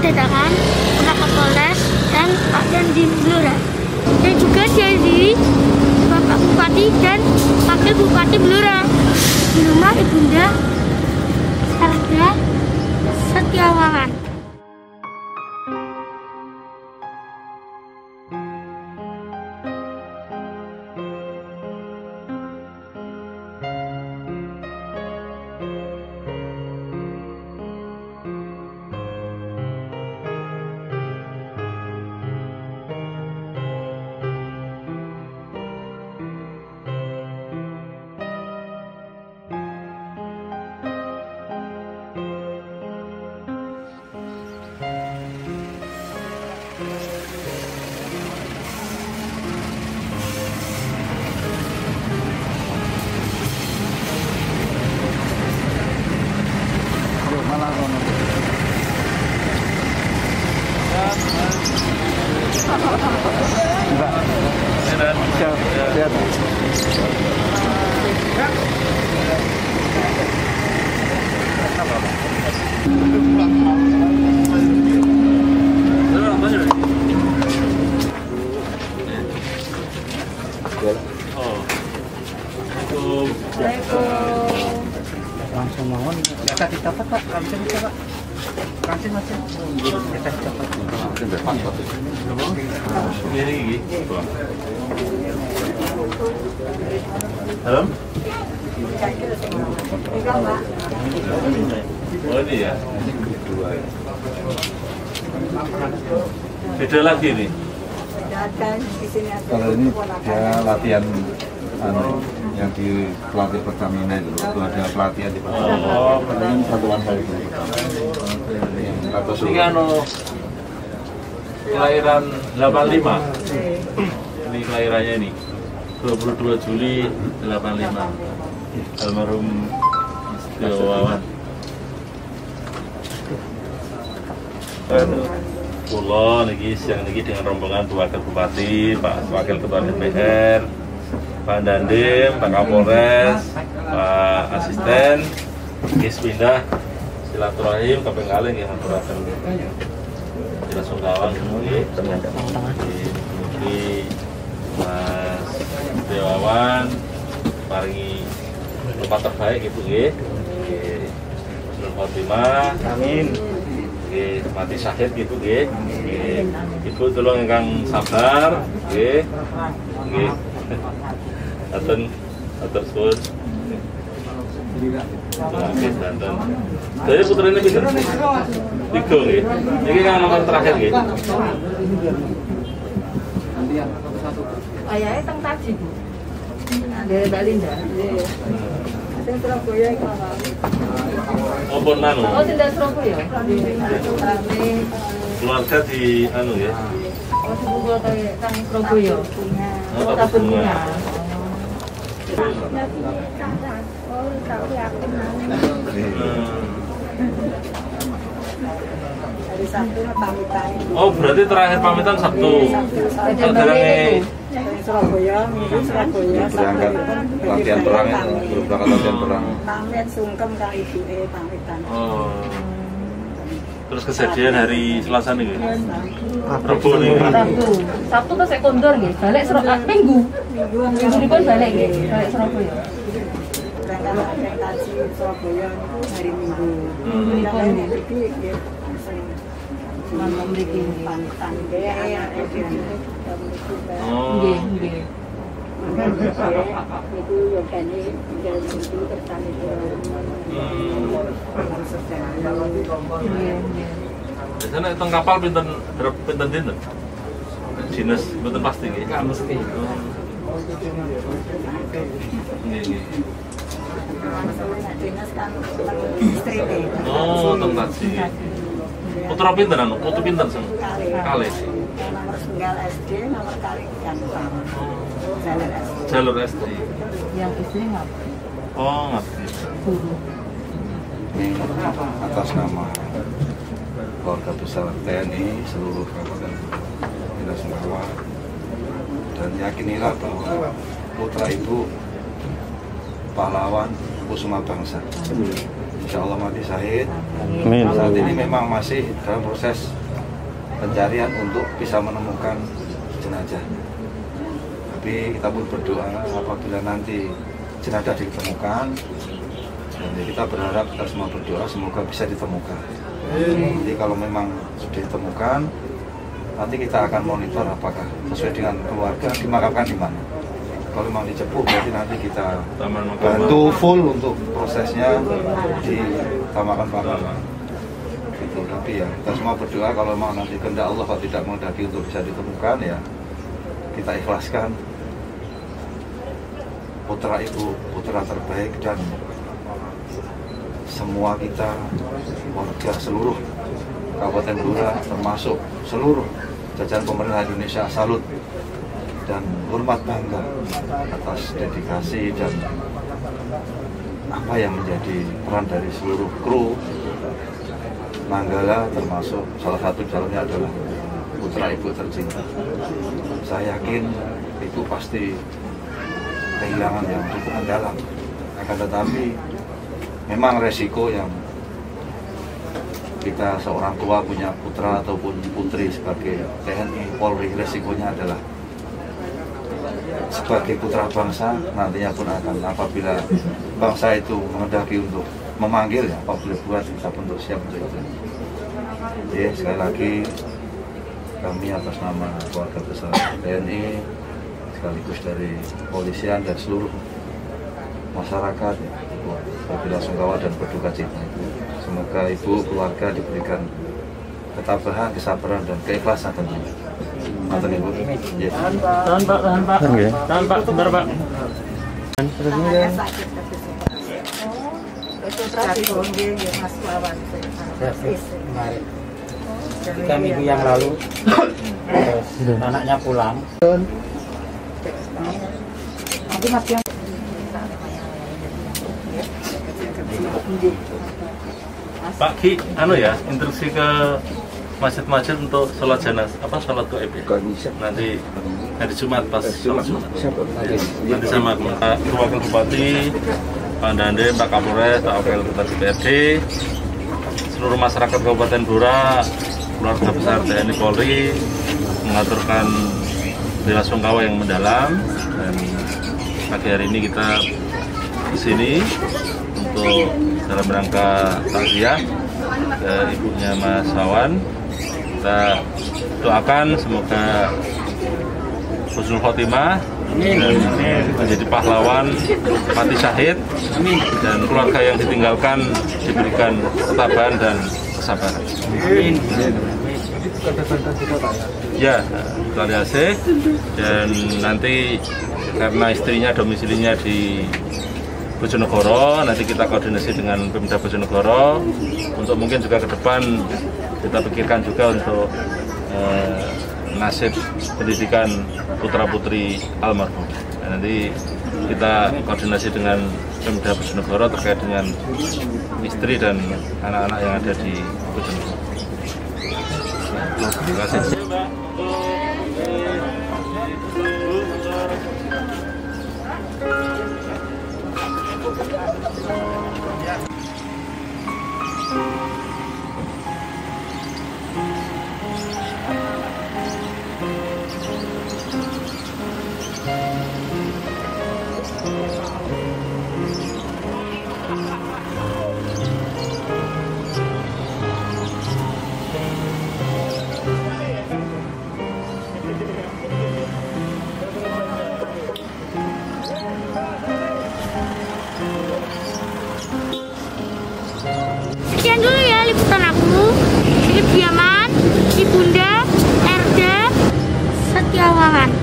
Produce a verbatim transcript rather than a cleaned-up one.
dadakan Pak Kapolres dan Pak Dandim Blora. Dan juga dihadiri Bapak Bupati dan Wakil Bupati Blora di rumah Ibunda Sarada Setiawalan. Langsung mohon kita dapat Pak, langsung bisa Pak. Langsung masuk. Kita dapat. Ini gitu. Halo? Oh ini ya. Beda lagi nih. Kalau ini dia latihan anu, yang di pelatih Pertamina itu, itu ada pelatihan di Pertamina. Oh, ini satuan hari ini. Ini anu kelahiran delapan lima. Ini kelahirannya ini dua puluh dua Juli delapan lima. Almarhum Setiawawan. Pulau niki siang niki dengan rombongan Wakil Bupati, Pak Wakil Ketua D P R, Pak Dandim, Pak Kapolres, Pak Asisten, Gis pindah silaturahim kaping kalih nggih ngaturaken Jila Sungkawan nggih mugi Mas Setiawawan paringi tempat terbaik Ibu nggih. Nggih. Husnul khotimah. Amin. Nggih, mati syahid gitu nggih. Nggih. Ibu tulung ingkang sabar nggih. Nggih. Aten atur suwun. Nggih, danten. Dari putrane pinten? Tiga nggih. Niki kang nomor terakhir nggih. Ayahnya teng tadi Bu. Dari Balinda. Nggih. Sing Surabaya iki ana. Apa nanu? Oh, tindak Surabaya. Keluarga di anu ya. Oh, di Bogor teng Surabaya. Oh, tabun bunga. Hari Sabtu pamitan. Oh, berarti terakhir pamitan Sabtu. Sadarane Surabaya, minggu Surabaya. Berangkat latihan perang itu, berangkat latihan perang. Pamit sungkem kali ibuke pamitan. Oh. Terus kejadian hari Selasa nih. Rebo nih. Sabtu. Sabtu ke sekunder nggih, balik Surabaya Minggu. Minggu Minggu dipun balik nggih, balik Surabaya. berangkat latihan kaji Surabaya itu hari Minggu. Minggu dipun nggih. Iki nggih langsung Malam mriki nggih. pamitan nggih ya Oh. Nggih, nggih. Itu yo kene tinggal itu tertani Nggih, nggih. Biasanya teng kapal pinten berapa pinten dinten? Jenis mboten pasti nggih. Enggak mesti. Nggih, nggih. dinas kan istri Oh, teng taksi. Putra pinten anu? Putu pinten sing? Kalih. nomor tunggal S D nomor kali gampang jalur S D Jalur S D. Yang istri ngapa? Oh, ngerti. Guru. Ini atas nama keluarga besar T N I seluruh Kabupaten Jila Sungkawan, dan yakinilah bahwa putra ibu pahlawan kusuma bangsa. insya Allah mati syahid. Amin. Saat ini memang masih dalam proses pencarian untuk bisa menemukan jenazah. Tapi kita pun berdoa apabila nanti jenazah ditemukan, dan kita berharap, kita semua berdoa semoga bisa ditemukan. Jadi kalau memang sudah ditemukan, nanti kita akan monitor apakah sesuai dengan keluarga dimakamkan di mana. Kalau memang dicepuh, berarti nanti kita bantu full untuk prosesnya di Taman Makam. Gitu. Tapi ya kita semua berdoa kalau memang nanti kehendak Allah kalau tidak menghendaki untuk bisa ditemukan, ya kita ikhlaskan. Putra ibu, putra terbaik, dan semua kita warga seluruh Kabupaten Blora termasuk seluruh jajaran pemerintah Indonesia salut dan hormat bangga atas dedikasi dan apa yang menjadi peran dari seluruh kru Manggala, termasuk salah satu calonnya adalah putra ibu tercinta. Saya yakin ibu pasti kehilangan yang cukup mendalam, akan tetapi memang resiko yang kita seorang tua punya putra ataupun putri sebagai T N I Polri, resikonya adalah sebagai putra bangsa nantinya pun akan apabila bangsa itu menghendaki untuk memanggil, ya apabila buat kita pun untuk siap untuk itu. Jadi sekali lagi kami atas nama keluarga besar T N I sekaligus dari kepolisian dan seluruh masyarakat, bila sungkawa dan berduka cita. Semoga ibu keluarga diberikan ketabahan, kesabaran dan keikhlasan tentunya. Matur ibu. Yes. Tahan Pak, tahan Pak. Tahan Pak, sebentar Pak. Tangannya sakit tapi konsentrasi bonggeng ya Mas Wawan. Ketika minggu yang lalu terus anaknya pulang. Nanti Mas yang Pak Ki, anu ya, instruksi ke masjid-masjid untuk sholat jenazah, apa sholat gaib ya? Nanti hari Jumat pas sholat Jumat. Nanti sama Pak Wakil Bupati, Pak Dandim, Pak Kapolres, Pak Wakil Ketua D P R D, seluruh masyarakat Kabupaten Blora, keluarga besar T N I Polri mengaturkan bela sungkawa yang mendalam, dan pagi hari ini kita di sini untuk dalam rangka takziah ke ibunya Mas Wawan. Kita doakan semoga husnul khotimah dan menjadi pahlawan mati syahid, dan keluarga yang ditinggalkan diberikan ketabahan dan kesabaran. Amin. Ya, kali A C, dan nanti karena istrinya domisilinya di Bojonegoro, nanti kita koordinasi dengan Pemda Bojonegoro untuk mungkin juga ke depan kita pikirkan juga untuk eh, nasib pendidikan putra-putri almarhum. Nah, nanti kita koordinasi dengan Pemda Bojonegoro terkait dengan istri dan anak-anak yang ada di Bojonegoro. Terima kasih. Sekian dulu ya liputan aku. Dari Diaman, Ibunda, Erda, Setiawangan.